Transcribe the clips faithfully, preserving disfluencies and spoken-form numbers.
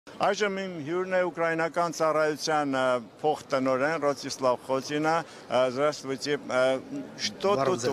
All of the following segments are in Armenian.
Այժմ իմ հյուրն է ուկրաինական ծառայության փոխտնօրեն Ռոստիսլավ Խոտինը. Здравствуйте. Что тут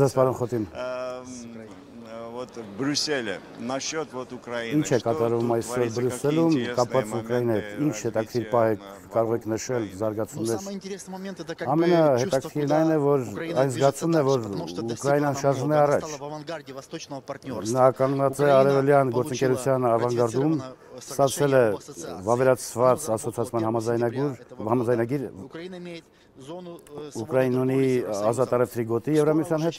вот в Брюсселе насчет вот Украины? Ինչ է կատարվում այսօր Բրյուսելում կապված Ուկրաինայի հետ? Ինչ հետաքրքիր պահ եք կարող եք նշել զարգացումներ? Ամենահետաքրքիրն այն է, որ այն զգացումն է, որ Ուկրաինան շարժվում է առաջ։ Նա կանգնած է արևելյան գործընկերության ավանգարդում, ստացել է վավերացված ասոցիացիան համաձայնագիր Ուկրաինան ունի ազատ առևտրի գոտի Եվրամիության հետ։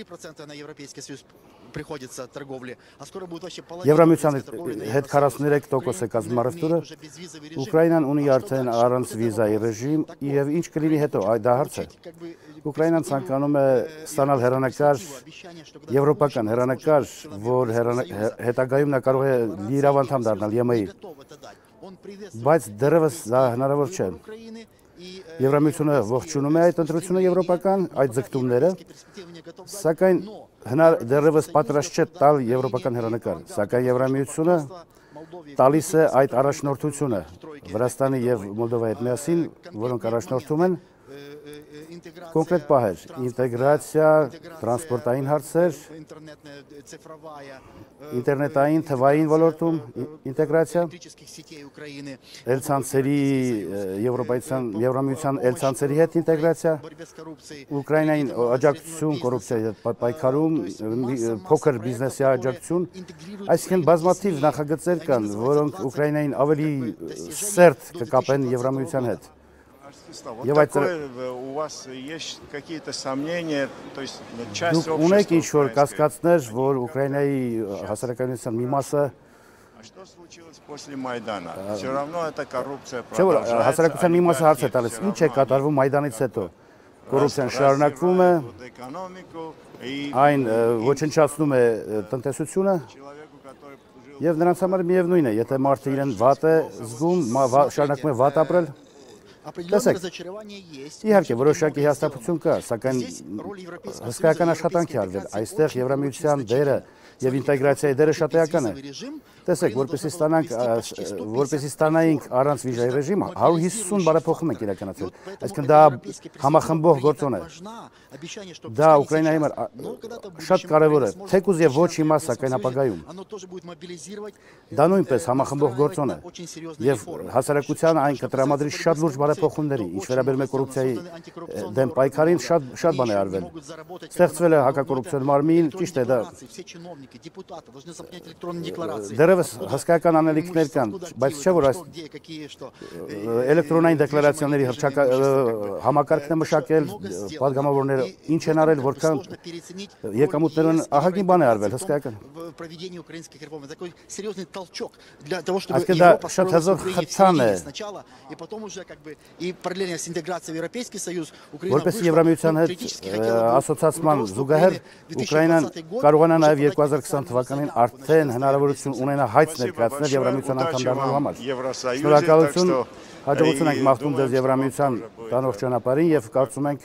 Եվրամիության հետ քառասուններեք տոկոս է կազմում առևտուրը։ Ուկրաինան ունի արդեն առանց վիզայի ռեժիմ եւ ինչ կլինի հետո, այ դա հարց է։ Ուկրաինան ցանկանում է ստանալ հեռանկար, եվրոպական հեռանկար, որ հետագայում նա կարող է լիիրավ անդամ դառնալ Ե Մ Ի, բայց դեռևս դա հնարավոր չէ։ Եվրամիությունը ողջունում է այդ ընտրությունը եվրոպական, այդ ձգտումները, սակայն դեռևս պատրաստ չէ տալ եվրոպական հեռանկար, սակայն Եվրամիությունը տալիս է այդ առաջնորդությունը Վրաստանի եւ Մոլդովայի հետ միասին, որոնք առաջնորդում են կոնկրետ պահեր, ինտեգրացիա, տրանսպորտային հարցեր, ինտերնետային թվային ոլորտում ինտեգրացիա, էլցանցերի Եվրամիության էլցանցերի հետ ինտեգրացիա, Ուկրաինային աջակցություն կոռուպցիայի հետ պայքարում, փոքր բիզնեսի աջակցություն, այսինքն բազմաթիվ նախագծեր կան, որոնք Ուկրաինային ավելի սերտ կկապեն Եվրամիության հետ։ Вот такое у вас есть какие-то сомнения, то есть часть общества. Ունեք ինչ-որ կասկածներ, որ Ուկրաինայի հասարակայնության մի մասը Что случилось после Майдана? Все равно эта коррупция продолжается. Չէ, հասարակության մի մասը հարց է տալիս, ինչ է կատարվում Մայդանից հետո։ Կոռուպցիան շարունակվում է, այն ոչնչացնում է տնտեսությունը, եւ նրանց համար միևնույն է, եթե մարդը իրեն վատ է զգում, շարունակում է վատ ապրել, տեսեք, իհարկե որոշակի հիասթափություն կա, սակայն հսկայական աշխատանք է արվել, այստեղ Եվրամիության դերը եւ ինտեգրացիայի դերը շատ էական է։ Տեսեք, որպեսզի ստանանք, որպեսզի ստանայինք առանց վիզայի ռեժիմ, հարյուր հիսուն բարեփոխում ենք իրականացրել։ Այսինքն դա համախմբող գործոն է։ Դա Ուկրաինայի համար շատ կարևոր է, թեկուզ եւ ոչ հիմա, սակայն ապագայում։ Դա նույնպես համախմբող գործոն է եւ հասարակությանը այն կտրամադրի շատ լուրջ բարեփոխումների, ինչ վերաբերում է կոռուպցիայի դեմ պայքարին, շատ շատ բան է արվել։ Ստեղծվել է հակակոռուպցիոն մարմին, ճիշտ է դա։ Դեռևս հսկայական անելիքներ կան, բայց չէ որ այս էլեկտրոնային դեկլարացիաների համակարգն է մշակել, падգամավորները ինչ են արել, որքան եկամուտներն ահագին բան է արվել, հսկայական։ Այսինքն դա շատ հզոր խթան է։ Որպես Եվրամիության հետ ասոցիացման զուգահեռ Ուկրաինան կարողանա նաև երկու հազար քսան թվականին արդեն հնարավորություն ունենա հայց ներկայացնել Եվրամիության անդամ դառնալու համար։ Շնորհակալություն, հաջողություն ենք մաղթում ձեզ Եվրամիության տանող ճանապարհին եւ կարծում ենք,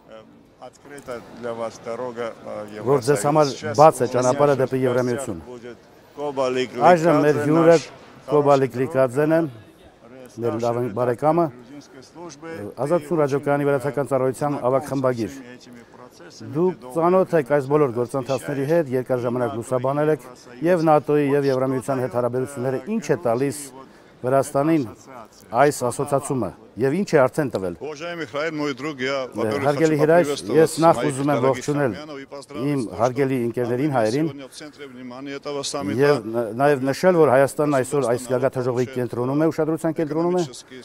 որ ձեզ համար բաց է ճանապարհը դեպի Եվրամիություն։ Այժմ մեր հյուրը Կոբալիկ Լիկաձեն է, մեր բարեկամը, Ազատություն ռադիոկայանի վերացական ծառայության ավագ խմբագիր։ Դուք ծանոթ եք այս բոլոր գործընթացների հետ, երկար ժամանակ լուսաբանել եք եւ ՆԱՏՕ-ի եւ Եվրամիության հետ հարաբերությունները ինչ է տալիս Վրաստանին այս ասոցիացումը եւ ինչ է արդեն տվել։ Հարգելի հրաշ, ես նախ ուզում եմ ողջունել իմ հարգելի ընկերներին հայերին եւ նաեւ նշել, որ Հայաստանն այսօր այս գագաթաժողովի կենտրոնում է, ուշադրության կենտրոնում է։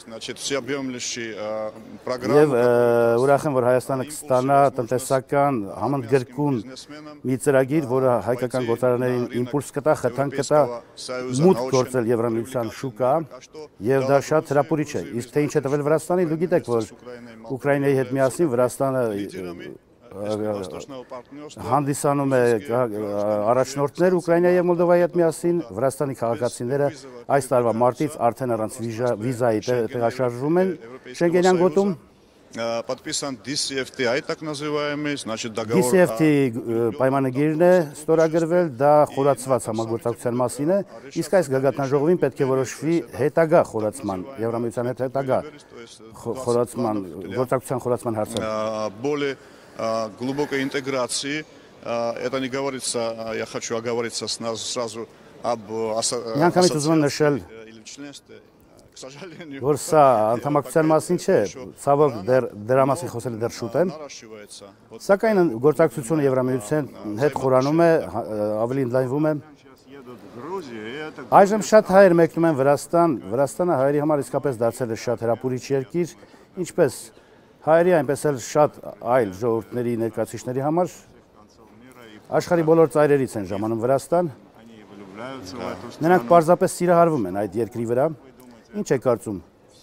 Եվ ուրախ եմ, որ Հայաստանը կստանա տնտեսական համընդգրկուն մի ծրագիր, որը հայկական գործարաններին իմպուլս կտա, խթան կտա մուտք գործել Եվրամիության շուկա, եւ դա շատ հրապուրիչ է։ Իսկ թե ինչ է տվել Վրաստանին, դուք գիտեք, որ Ուկրաինայի հետ միասին Վրաստանը հանդիսանում է առաջնորդներ Ուկրաինայի եւ Մոլդովայի հետ միասին, Վրաստանի քաղաքացիները այս տարվա մարտից արդեն առանց վիզայի տեղաշարժվում են Շենգենյան գոտում подписан ди си эф ти ай, так называемый, значит, დი договор... սի էֆ թի պայմանագիրն է ստորագրվել, դա խորացված համագործակցության մասին է, իսկ այս գագաթնաժողովին պետք է որոշվի հետագա խորացման, Եվրամիության հետ հետագա խորացման, գործակցության խորացման հարցը։ Более глубокой интеграции, это не говорится, я хочу оговориться сразу об ассоциации или членстве. Որ սա անդամակցության մասին չէ, ցավոք դրա մասին խոսել դեռ շուտ են, սակայն գործակցությունը Եվրամիության հետ խորանում է, ավելի ընդլայնվում է։ Այժմ շատ հայեր մեկնում են Վրաստան, Վրաստանը հայերի համար իսկապես դարձել է շատ հրապուրիչ երկիր, ինչպես հայերի, այնպես էլ շատ այլ ժողովուրդների ներկայացուցիչների համար աշխարհի բոլոր ծայրերից են ժամանում Վրաստան։ Նրանք պարզապես սիրահարվում են այդ երկրի վրա։ Ինչ է կարծում։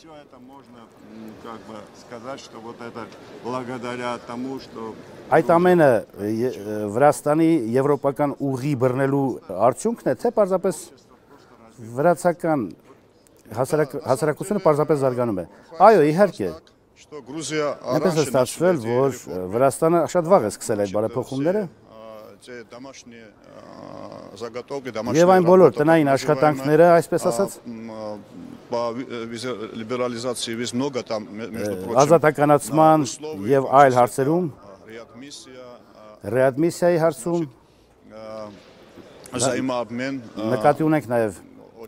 Այդ ամենը Վրաստանի եվրոպական ուղի բռնելու արդյունքն է, թե պարզապես վրացական հասարակությունը պարզապես զարգանում է։ Այո, իհարկե։ Այնպես է ստացվել, որ Վրաստանը շատ վաղ է սկսել այդ բարեփոխումները։ Եվ այն բոլոր տնային աշխատանքները, այսպես ասած, ազատականացման եւ այլ հարցերում, ռեադմիսիայի հարցում, նկատի ունենք նաեւ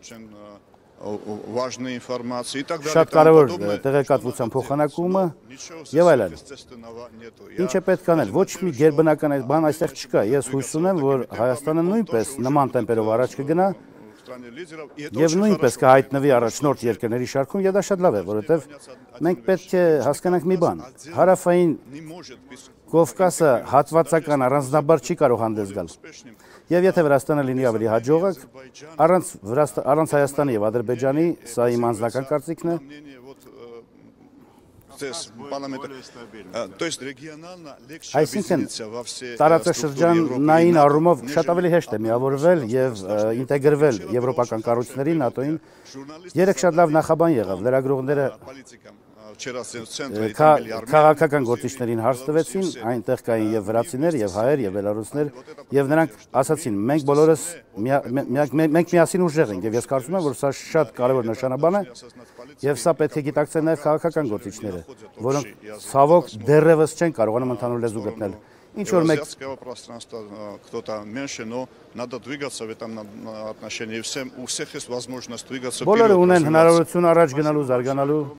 շատ կարևոր տեղեկատվության փոխանակումը եւ այլն։ Ինչ է պետք անել, ոչ մի գերբնական այդ բան այստեղ չկա։ Ես հույս ունեմ, որ Հայաստանը նույնպես նման տեմպերով առաջ կգնա եւ նույնպես կհայտնվի առաջնորդ երկրների շարքում, եւ դա շատ լավ է, որովհետեւ մենք պետք է հասկանանք մի բան. Հարավային Կովկասը հատվածական առանձնաբար չի կարող հանդես գալ։ Եվ եթե Վրաստանը լինի ավելի հաջողակ, առանց առանց Հայաստանի եւ Ադրբեջանի, սա իմ անձնական կարծիքն է, այսինքն տարածաշրջանային առումով շատ ավելի հեշտ է միավորվել եւ ինտեգրվել եվրոպական կառույցներին, ՆԱՏՕ-ին։ Երեք շատ լավ նախաբան եղավ, լրագրողները քաղաքական գործիչներին հարց տվեցին, այնտեղ կային եւ վրացիներ, եւ հայեր, եւ բելարուսներ, եւ նրանք ասացին, մենք բոլորս մենք միասին ուժեղ ենք, եւ ես կարծում եմ, որ սա շատ կարևոր նշանաբան է, եւ սա պետք է գիտակցեն նաեւ քաղաքական գործիչները, որոնք ցավոք դեռևս չեն կարողանում ընդհանուր լեզու գտնել։ Ինչ որ մեկ кто-то меньше, но надо двигаться в этом отношении. Всем у всех есть возможность двигаться. Բոլորը ունեն հնարավորություն առաջ գնալու, զարգանալու։